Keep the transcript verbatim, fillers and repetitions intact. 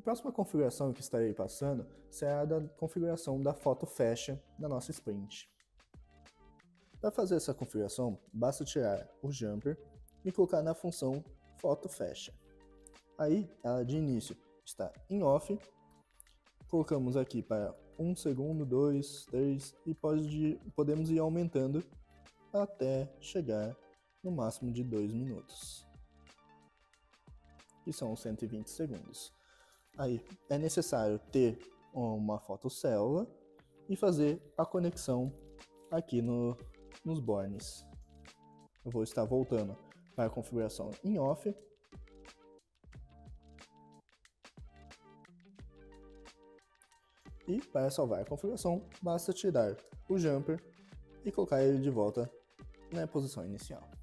próxima configuração que estarei passando será a da configuração da foto fecha da nossa sprint. Para fazer essa configuração, basta tirar o jumper e colocar na função foto fecha. Aí, ela de início está em off, colocamos aqui para um segundo, dois, três e pode, podemos ir aumentando até chegar no máximo de dois minutos, que são cento e vinte segundos. Aí é necessário ter uma fotocélula e fazer a conexão aqui no, nos bornes. Eu vou estar voltando para a configuração em off. E para salvar a configuração, basta tirar o jumper e colocar ele de volta na posição inicial.